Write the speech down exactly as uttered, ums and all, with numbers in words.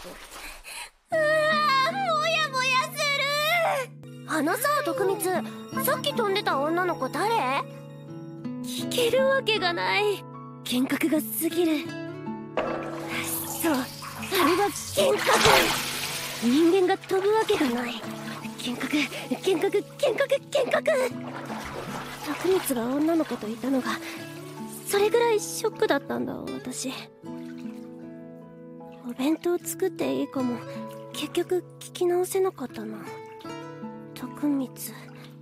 うわー、もやもやする。あのさ、徳光、さっき飛んでた女の子誰？聞けるわけがない。幻覚が過ぎる。そう、あれは幻覚。人間が飛ぶわけがない。幻覚、幻覚、幻覚、幻覚。徳光が女の子といたのがそれぐらいショックだったんだ、私。お弁当作っていいかも結局聞き直せなかったな。徳光、